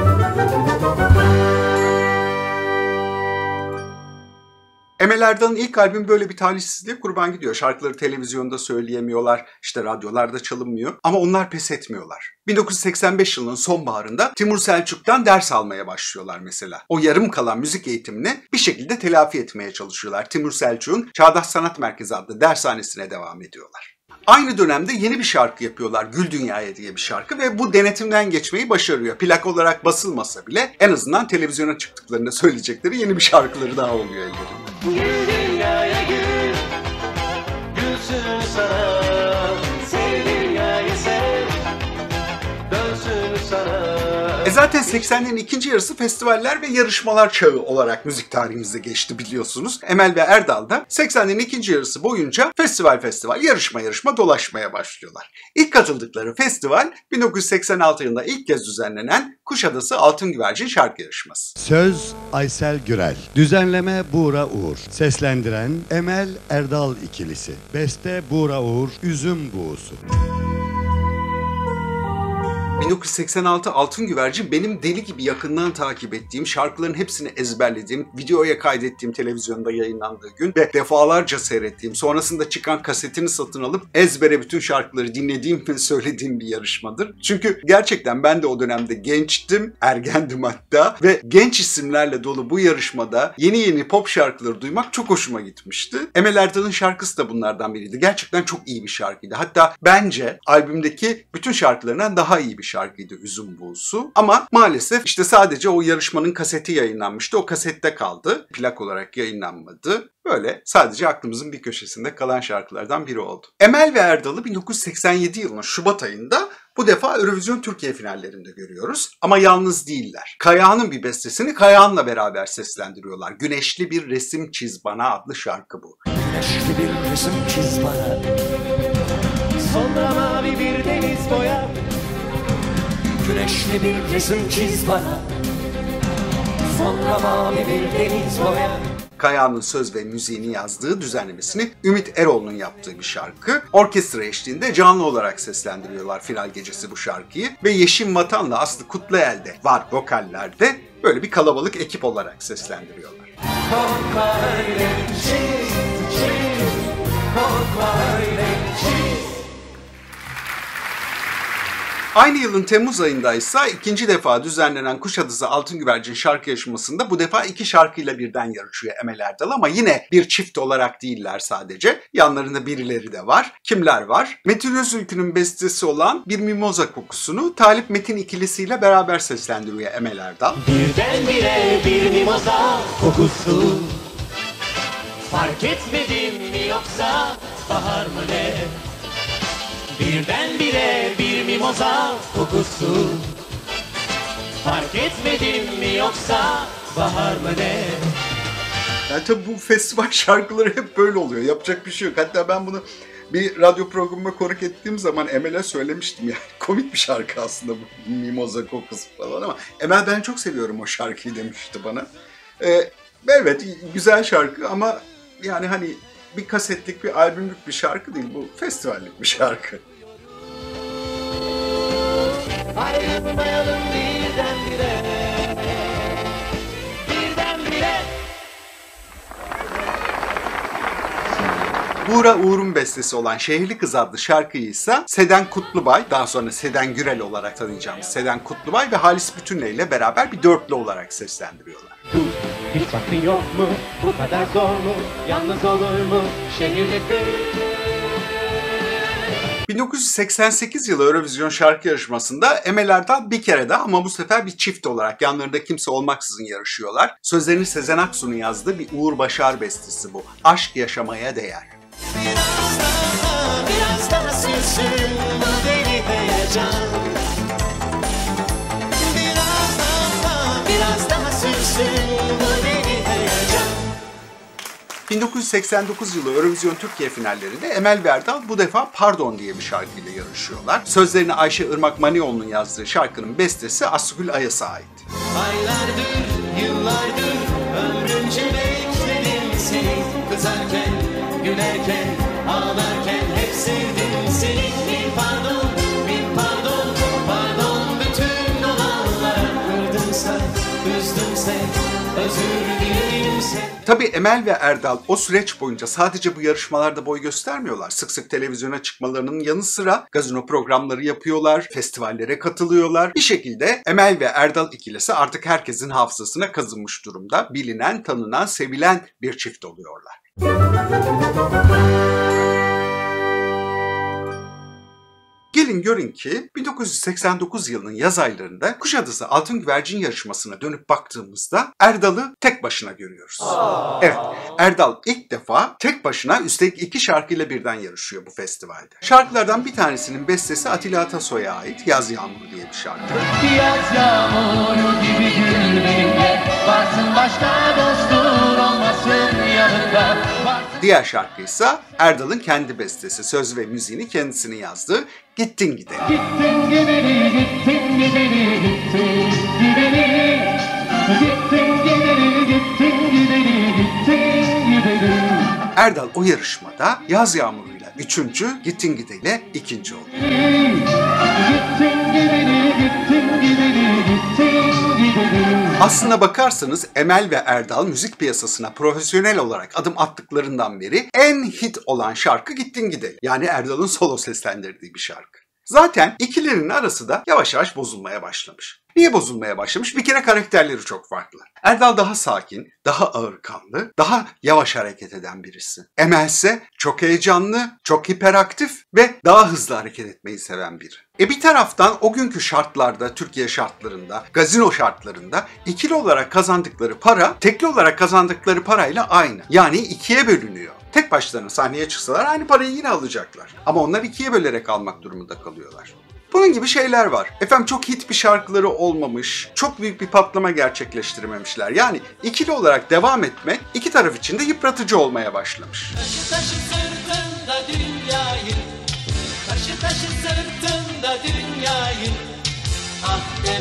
Emel Erdal'ın ilk albümü böyle bir talihsizliğe kurban gidiyor. Şarkıları televizyonda söyleyemiyorlar, işte radyolarda çalınmıyor ama onlar pes etmiyorlar. bin dokuz yüz seksen beş yılının sonbaharında Timur Selçuk'tan ders almaya başlıyorlar mesela. O yarım kalan müzik eğitimini bir şekilde telafi etmeye çalışıyorlar. Timur Selçuk'un Çağdaş Sanat Merkezi adlı dershanesine devam ediyorlar. Aynı dönemde yeni bir şarkı yapıyorlar, Gül Dünya'ya diye bir şarkı ve bu denetimden geçmeyi başarıyor. Plak olarak basılmasa bile en azından televizyona çıktıklarında söyleyecekleri yeni bir şarkıları daha oluyor ellerinde. Gül dünyaya gül, gülsün sana, sev dünyayı sev, dönsün sana. E zaten seksenlerin ikinci yarısı festivaller ve yarışmalar çağı olarak müzik tarihimizde geçti biliyorsunuz. Emel ve Erdal da seksenlerin ikinci yarısı boyunca festival festival, yarışma yarışma dolaşmaya başlıyorlar. İlk katıldıkları festival bin dokuz yüz seksen altı yılında ilk kez düzenlenen Kuşadası Altın Güvercin Şarkı Yarışması. Söz Aysel Gürel, düzenleme Buğra Uğur, seslendiren Emel Erdal ikilisi, beste Buğra Uğur, Üzüm Buğusu. bin dokuz yüz seksen altı Altın Güvercin benim deli gibi yakından takip ettiğim, şarkıların hepsini ezberlediğim, videoya kaydettiğim televizyonda yayınlandığı gün ve defalarca seyrettiğim, sonrasında çıkan kasetini satın alıp ezbere bütün şarkıları dinlediğim ve söylediğim bir yarışmadır. Çünkü gerçekten ben de o dönemde gençtim, ergendim hatta ve genç isimlerle dolu bu yarışmada yeni yeni pop şarkıları duymak çok hoşuma gitmişti. Emel Erdal'ın şarkısı da bunlardan biriydi. Gerçekten çok iyi bir şarkıydı. Hatta bence albümdeki bütün şarkılarından daha iyi bir şarkıydı Üzüm Buğusu. Ama maalesef işte sadece o yarışmanın kaseti yayınlanmıştı. O kasette kaldı. Plak olarak yayınlanmadı. Böyle sadece aklımızın bir köşesinde kalan şarkılardan biri oldu. Emel ve Erdal'ı bin dokuz yüz seksen yedi yılının Şubat ayında bu defa Eurovision Türkiye finallerinde görüyoruz. Ama yalnız değiller. Kayağan'ın bir bestesini Kayağan'la beraber seslendiriyorlar. Güneşli Bir Resim Çiz Bana adlı şarkı bu. Güneşli bir resim çiz bana, sonra mavi bir deniz boya. Güneşli bir resim çiz bana, sonra mavi bir deniz boya. Kayağan'ın söz ve müziğini yazdığı, düzenlemesini Ümit Eroğlu'nun yaptığı bir şarkı. Orkestra eşliğinde canlı olarak seslendiriyorlar final gecesi bu şarkıyı. Ve Yeşim Vatan'la Aslı Kutluel de var vokallerde. Böyle bir kalabalık ekip olarak seslendiriyorlar. Korkma öyle çiz, çiz, korkma öyle çiz. Aynı yılın Temmuz ayında ise ikinci defa düzenlenen Kuşadası Altın Güvercin şarkı yarışmasında bu defa iki şarkıyla birden yarışıyor Emel Erdal ama yine bir çift olarak değiller sadece. Yanlarında birileri de var. Kimler var? Metin Özülkü'nün bestesi olan Bir Mimoza Kokusunu Talip Metin ikilisiyle beraber seslendiriyor Emel Erdal. Birdenbire bir mimoza kokusu, fark etmedim mi yoksa bahar mı ne? Birdenbire bir mimoza kokusu, fark etmedim mi yoksa bahar mı ne? Yani tabii bu festival şarkıları hep böyle oluyor. Yapacak bir şey yok. Hatta ben bunu bir radyo programıma konuk ettiğim zaman Emel'e söylemiştim yani. Komik bir şarkı aslında bu mimoza kokusu falan ama Emel ben çok seviyorum o şarkıyı demişti bana. Ee, evet güzel şarkı ama yani hani bir kasetlik, bir albümlük bir şarkı değil. Bu festivallik bir şarkı. Ayrılmayalım birdenbire, birdenbire. Buğra Uğur'un bestesi olan Şehirli Kız adlı şarkıyı ise Seden Kutlubay, daha sonra Seden Gürel olarak tanıyacağımız Seden Kutlubay ve Halis Bütünle ile beraber bir dörtlü olarak seslendiriyorlar. Hiç vaktin yok mu? Bu kadar zor mu? Yalnız olur mu? Şehirli kız. bin dokuz yüz seksen sekiz yılı Eurovision şarkı yarışmasında Emel Erdal bir kere daha ama bu sefer bir çift olarak yanlarında kimse olmaksızın yarışıyorlar. Sözlerini Sezen Aksu'nun yazdığı bir Uğur Başar bestesi bu. Aşk yaşamaya değer. Biraz daha, biraz daha sürsün bu deli heyecan. Biraz daha, biraz daha sürsün bu deli heyecan. bin dokuz yüz seksen dokuz yılı Eurovision Türkiye finallerinde Emel ve Erdal bu defa Pardon diye bir şarkıyla yarışıyorlar. Sözlerini Ayşe Irmak Manioğlu'nun yazdığı şarkının bestesi Asgül Ayas'a ait. Aylardır, yıllardır ömrümce bekledim Gülerken, gülerken, ağlarken hep sevdim seni. Bir pardon, bir pardon, pardon bütün olanlara. Kırdımsa, üzdümse, özür dilerimse. Tabii Emel ve Erdal o süreç boyunca sadece bu yarışmalarda boy göstermiyorlar. Sık sık televizyona çıkmalarının yanı sıra gazino programları yapıyorlar, festivallere katılıyorlar. Bir şekilde Emel ve Erdal ikilisi artık herkesin hafızasına kazınmış durumda. Bilinen, tanınan, sevilen bir çift oluyorlar. Gelin görün ki bin dokuz yüz seksen dokuz yılının yaz aylarında Kuşadası Altın Güvercin yarışmasına dönüp baktığımızda Erdal'ı tek başına görüyoruz. Aa. Evet, Erdal ilk defa tek başına üstelik iki şarkıyla birden yarışıyor bu festivalde. Şarkılardan bir tanesinin bestesi Atilla Atasoy'a ait Yaz Yağmuru diye bir şarkı. Yaz yağmuru gibi gül benimle, varsın başta dostun olmasın yanında. Diğer şarkıysa Erdal'ın kendi bestesi, söz ve müziğini kendisinin yazdığı Gittin Gideli. Gittin gideli, gittin gideli, gittin gideli. Gittin gideli, gittin gideli, gittin gideli. Erdal o yarışmada Yaz Yağmuru'yla üçüncü, Gittin Gideli ikinci oldu. Gittin gideli, gittin gideli, gittin gideli. Aslına bakarsanız Emel ve Erdal müzik piyasasına profesyonel olarak adım attıklarından beri en hit olan şarkı Gittin Gideli. Yani Erdal'ın solo seslendirdiği bir şarkı. Zaten ikilerinin arası da yavaş yavaş bozulmaya başlamış. Niye bozulmaya başlamış? Bir kere karakterleri çok farklı. Erdal daha sakin, daha ağırkanlı, daha yavaş hareket eden birisi. Emel ise çok heyecanlı, çok hiperaktif ve daha hızlı hareket etmeyi seven biri. E bir taraftan o günkü şartlarda, Türkiye şartlarında, gazino şartlarında ikili olarak kazandıkları para, tekli olarak kazandıkları parayla aynı. Yani ikiye bölünüyor. Tek başlarına sahneye çıksalar aynı parayı yine alacaklar. Ama onlar ikiye bölerek almak durumunda kalıyorlar. Bunun gibi şeyler var. Efendim çok hit bir şarkıları olmamış, çok büyük bir patlama gerçekleştirememişler. Yani ikili olarak devam etmek iki taraf için de yıpratıcı olmaya başlamış. Taşı taşı sırtında dünyayı, taşı taşı sırtında dünyayı. Ah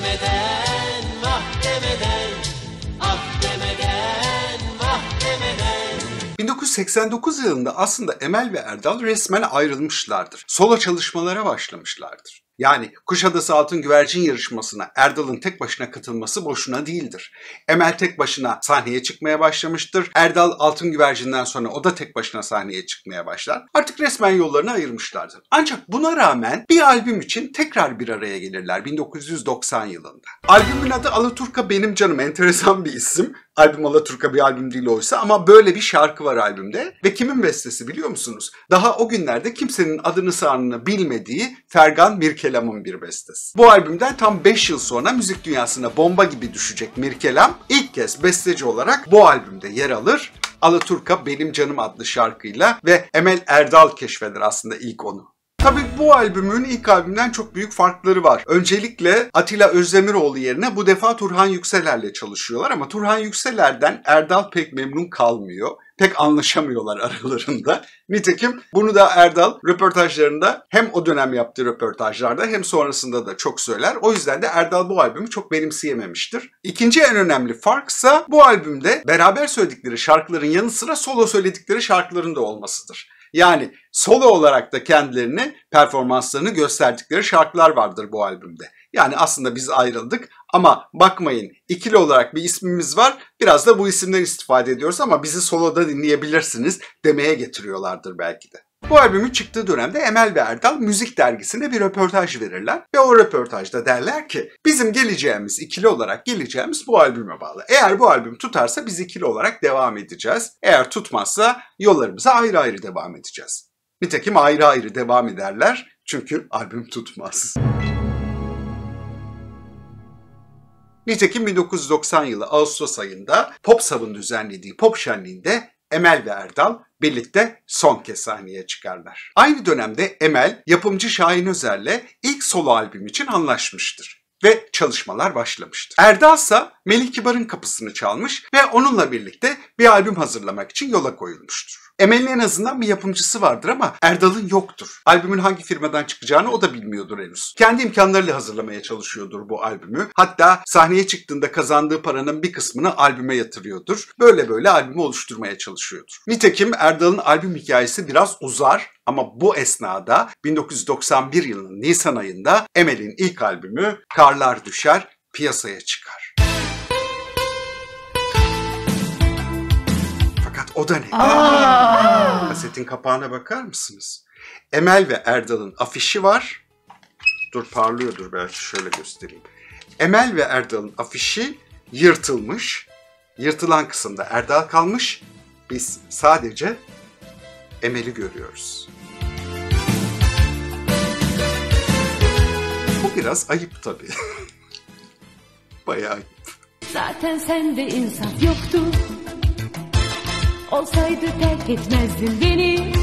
demeden, ah demeden, ah demeden, ah demeden. bin dokuz yüz seksen dokuz yılında aslında Emel ve Erdal resmen ayrılmışlardır. Solo çalışmalara başlamışlardır. Yani Kuşadası Altın Güvercin yarışmasına Erdal'ın tek başına katılması boşuna değildir. Emel tek başına sahneye çıkmaya başlamıştır. Erdal Altın Güvercin'den sonra o da tek başına sahneye çıkmaya başlar. Artık resmen yollarını ayırmışlardır. Ancak buna rağmen bir albüm için tekrar bir araya gelirler bin dokuz yüz doksan yılında. Albümün adı Alaturka Benim Canım, enteresan bir isim. Albüm Alaturka bir albüm değil oysa ama böyle bir şarkı var albümde. Ve kimin bestesi biliyor musunuz? Daha o günlerde kimsenin adını sanını bilmediği Fergan Mirkelam'ın bir bestesi. Bu albümden tam beş yıl sonra müzik dünyasına bomba gibi düşecek Mirkelam ilk kez besteci olarak bu albümde yer alır. Alaturka Benim Canım adlı şarkıyla ve Emel Erdal keşfeder aslında ilk onu. Tabii bu albümün ilk albümden çok büyük farkları var. Öncelikle Atilla Özdemiroğlu yerine bu defa Turhan Yükseler'le çalışıyorlar ama Turhan Yükseler'den Erdal pek memnun kalmıyor. Pek anlaşamıyorlar aralarında. Nitekim bunu da Erdal röportajlarında hem o dönem yaptığı röportajlarda hem sonrasında da çok söyler. O yüzden de Erdal bu albümü çok benimseyememiştir. İkinci en önemli farksa bu albümde beraber söyledikleri şarkıların yanı sıra solo söyledikleri şarkıların da olmasıdır. Yani solo olarak da kendilerini, performanslarını gösterdikleri şarkılar vardır bu albümde. Yani aslında biz ayrıldık ama bakmayın ikili olarak bir ismimiz var, biraz da bu isimden istifade ediyoruz ama bizi soloda dinleyebilirsiniz demeye getiriyorlardır belki de. Bu albümün çıktığı dönemde Emel ve Erdal Müzik Dergisi'nde bir röportaj verirler ve o röportajda derler ki bizim geleceğimiz, ikili olarak geleceğimiz bu albüme bağlı. Eğer bu albüm tutarsa biz ikili olarak devam edeceğiz. Eğer tutmazsa yollarımıza ayrı ayrı devam edeceğiz. Nitekim ayrı ayrı devam ederler çünkü albüm tutmaz. Nitekim bin dokuz yüz doksan yılı Ağustos ayında Popsav'ın düzenlediği Pop Şenliği'nde Emel ve Erdal birlikte son kez sahneye çıkarlar. Aynı dönemde Emel, yapımcı Şahin Özer'le ilk solo albüm için anlaşmıştır. ve çalışmalar başlamıştı. Erdal ise Melih Kibar'ın kapısını çalmış ve onunla birlikte bir albüm hazırlamak için yola koyulmuştur. Emel'in en azından bir yapımcısı vardır ama Erdal'ın yoktur. Albümün hangi firmadan çıkacağını o da bilmiyordur henüz. Kendi imkanlarıyla hazırlamaya çalışıyordur bu albümü. Hatta sahneye çıktığında kazandığı paranın bir kısmını albüme yatırıyordur. Böyle böyle albümü oluşturmaya çalışıyordur. Nitekim Erdal'ın albüm hikayesi biraz uzar ama bu esnada bin dokuz yüz doksan bir yılının Nisan ayında Emel'in ilk albümü Karlar Düşer piyasaya çıkar. O da ne? Aa! Kasetin kapağına bakar mısınız? Emel ve Erdal'ın afişi var. Dur parlıyordur belki şöyle göstereyim. Emel ve Erdal'ın afişi yırtılmış. Yırtılan kısımda Erdal kalmış. Biz sadece Emel'i görüyoruz. Bu biraz ayıp tabii. Bayağı ayıp. Zaten sende insaf yoktu. Olsaydı terk etmezdin beni.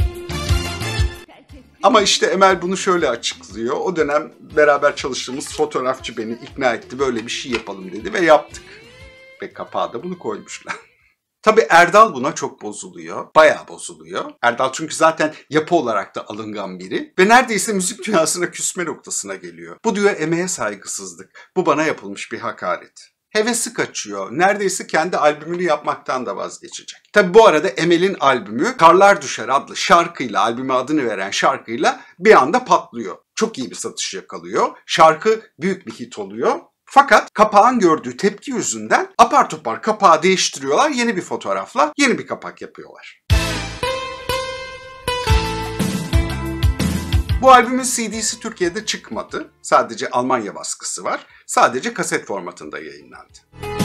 Ama işte Emel bunu şöyle açıklıyor. O dönem beraber çalıştığımız fotoğrafçı beni ikna etti. Böyle bir şey yapalım dedi ve yaptık. Ve kapağa da bunu koymuşlar. Tabii Erdal buna çok bozuluyor. Bayağı bozuluyor. Erdal çünkü zaten yapı olarak da alıngan biri. Ve neredeyse müzik dünyasına küsme noktasına geliyor. Bu diyor emeğe saygısızlık. Bu bana yapılmış bir hakaret. Hevesi kaçıyor. Neredeyse kendi albümünü yapmaktan da vazgeçecek. Tabi bu arada Emel'in albümü Karlar Düşer adlı şarkıyla, albüme adını veren şarkıyla bir anda patlıyor. Çok iyi bir satış yakalıyor. Şarkı büyük bir hit oluyor. Fakat kapağın gördüğü tepki yüzünden apar topar kapağı değiştiriyorlar. Yeni bir fotoğrafla yeni bir kapak yapıyorlar. Bu albümün C D'si Türkiye'de çıkmadı. Sadece Almanya baskısı var. Sadece kaset formatında yayınlandı.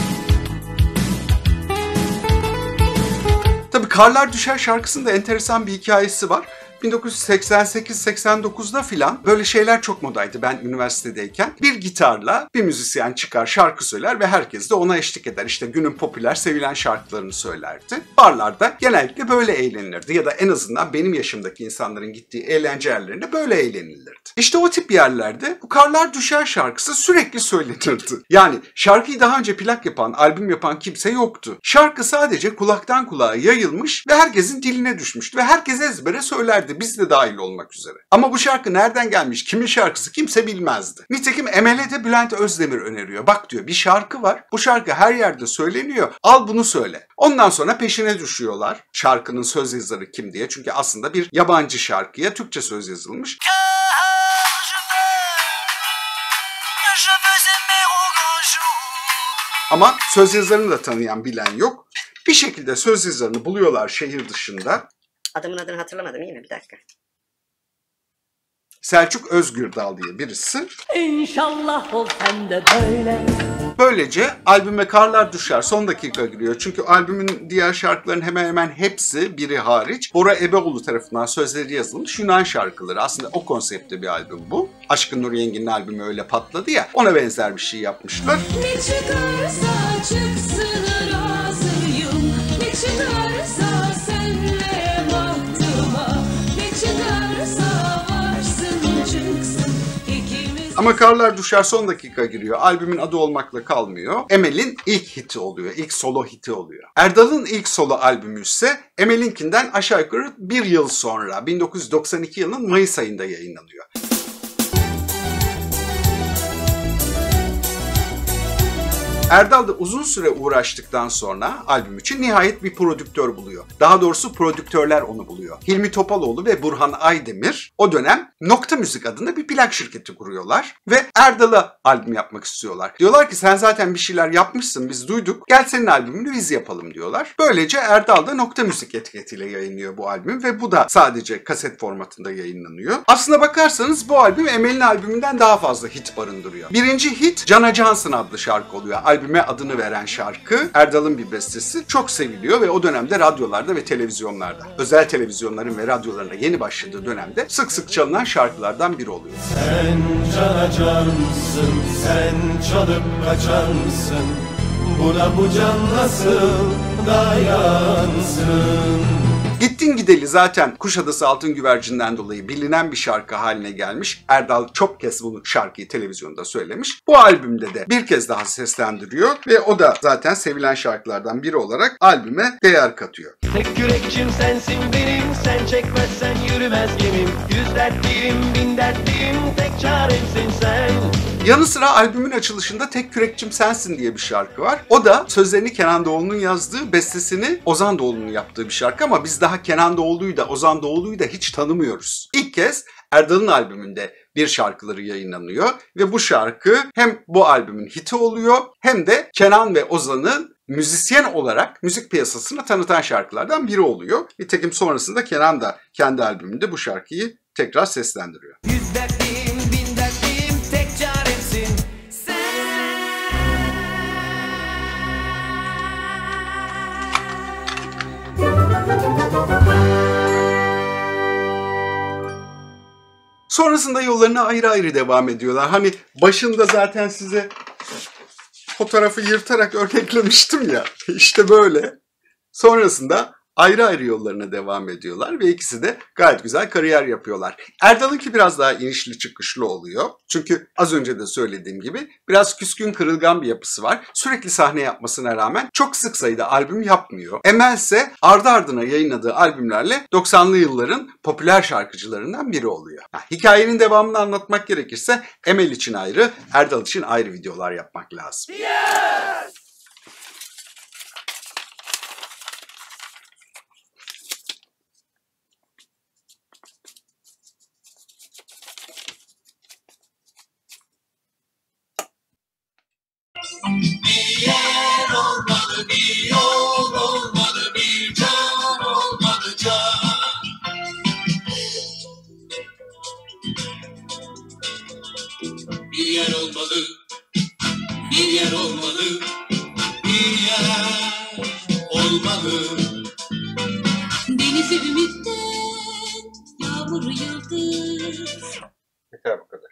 Tabii Karlar Düşer şarkısında enteresan bir hikayesi var. bin dokuz yüz seksen sekiz seksen dokuzda filan böyle şeyler çok modaydı ben üniversitedeyken. Bir gitarla bir müzisyen çıkar şarkı söyler ve herkes de ona eşlik eder. İşte günün popüler sevilen şarkılarını söylerdi. Barlarda genellikle böyle eğlenilirdi ya da en azından benim yaşımdaki insanların gittiği eğlence yerlerinde böyle eğlenilirdi. İşte o tip yerlerde bu Karlar Düşer şarkısı sürekli söylenirdi. Yani şarkıyı daha önce plak yapan, albüm yapan kimse yoktu. Şarkı sadece kulaktan kulağa yayılmış ve herkesin diline düşmüştü ve herkes ezbere söylerdi. Biz de dahil olmak üzere. Ama bu şarkı nereden gelmiş, kimin şarkısı kimse bilmezdi. Nitekim Emel'e de Bülent Özdemir öneriyor. Bak diyor bir şarkı var. Bu şarkı her yerde söyleniyor. Al bunu söyle. Ondan sonra peşine düşüyorlar. Şarkının söz yazarı kim diye. Çünkü aslında bir yabancı şarkıya Türkçe söz yazılmış. Ama söz yazarını da tanıyan bilen yok. Bir şekilde söz yazarını buluyorlar şehir dışında. Adamın adını hatırlamadım iyi mi? Bir dakika. Selçuk Özgürdal diye birisi. İnşallah ol sen de böyle. Böylece albüme Karlar Düşer son dakika giriyor. Çünkü albümün diğer şarkıların hemen hemen hepsi biri hariç Bora Ebeoğlu tarafından sözleri yazılmış Yunan şarkıları. Aslında o konseptte bir albüm bu. Aşkın Nur Yengi'nin albümü öyle patladı ya, ona benzer bir şey yapmışlar. Ne çıkarsa çıksın razıyım. Ne çıkarsa senle bahtıma. Ne çıkarsa varsın çıksın. Ama Karlar Düşer son dakika giriyor. Albümün adı olmakla kalmıyor. Emel'in ilk hiti oluyor. İlk solo hiti oluyor. Erdal'ın ilk solo albümü ise Emel'inkinden aşağı yukarı bir yıl sonra bin dokuz yüz doksan iki yılının Mayıs ayında yayınlanıyor. Erdal da uzun süre uğraştıktan sonra albüm için nihayet bir prodüktör buluyor. Daha doğrusu prodüktörler onu buluyor. Hilmi Topaloğlu ve Burhan Aydemir o dönem Nokta Müzik adında bir plak şirketi kuruyorlar ve Erdal'a albüm yapmak istiyorlar. Diyorlar ki sen zaten bir şeyler yapmışsın, biz duyduk, gel senin albümünü biz yapalım diyorlar. Böylece Erdal da Nokta Müzik etiketiyle yayınlıyor bu albüm ve bu da sadece kaset formatında yayınlanıyor. Aslına bakarsanız bu albüm Emel'in albümünden daha fazla hit barındırıyor. Birinci hit Cana Cansın adlı şarkı oluyor. Albüme adını veren şarkı Erdal'ın bir bestesi, çok seviliyor ve o dönemde radyolarda ve televizyonlarda, özel televizyonların ve radyolarında yeni başladığı dönemde sık sık çalınan şarkılardan biri oluyor. Sen cana cansın, sen çalıp kaçansın, buna bu can nasıl dayansın? Gittin Gideli zaten Kuşadası Altın Güvercin'den dolayı bilinen bir şarkı haline gelmiş. Erdal çok kez bu şarkıyı televizyonda söylemiş. Bu albümde de bir kez daha seslendiriyor ve o da zaten sevilen şarkılardan biri olarak albüme değer katıyor. Tek yürekçim sensin benim, sen çekmezsen yürümez gemim. Yüz dertliyim, bin dertliyim, tek çaremsin sen. Yanı sıra albümün açılışında Tek Kürekçim Sensin diye bir şarkı var. O da sözlerini Kenan Doğulu'nun yazdığı, bestesini Ozan Doğulu'nun yaptığı bir şarkı ama biz daha Kenan Doğulu'yu da Ozan Doğulu'yu da hiç tanımıyoruz. İlk kez Erdal'ın albümünde bir şarkıları yayınlanıyor ve bu şarkı hem bu albümün hiti oluyor hem de Kenan ve Ozan'ın müzisyen olarak müzik piyasasına tanıtan şarkılardan biri oluyor. Nitekim sonrasında Kenan da kendi albümünde bu şarkıyı tekrar seslendiriyor. Yüz dertliyim, bin dertliyim, tek çaremsin Sonrasında yollarına ayrı ayrı devam ediyorlar. Hani başında zaten size fotoğrafı yırtarak örneklemiştim ya. İşte böyle. Sonrasında ayrı ayrı yollarına devam ediyorlar ve ikisi de gayet güzel kariyer yapıyorlar. Erdal'ınki biraz daha inişli çıkışlı oluyor. Çünkü az önce de söylediğim gibi biraz küskün, kırılgan bir yapısı var. Sürekli sahne yapmasına rağmen çok sık sayıda albüm yapmıyor. Emel ise ardı ardına yayınladığı albümlerle doksanlı yılların popüler şarkıcılarından biri oluyor. Ha, hikayenin devamını anlatmak gerekirse Emel için ayrı, Erdal için ayrı videolar yapmak lazım. Yes! Bir yer olmalı, bir yol olmalı, bir can olmalı, can. Bir yer olmalı, bir yer olmalı, bir yer olmalı. Denizi ümitten, yağmuru yıldız. Yeter bu kadar.